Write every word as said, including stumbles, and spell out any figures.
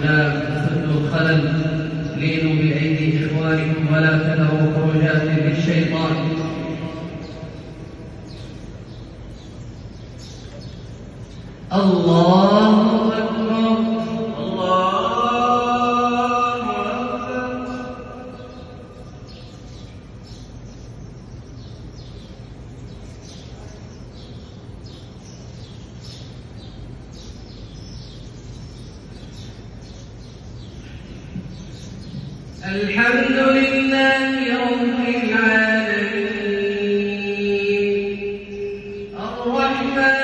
الأقدام، سدوا الخلل، لينوا بأيدي إخوانكم ولا تذروا خروجات للشيطان. الله أكبر، الله أكبر. الحمد لله رب العالمين الرحمن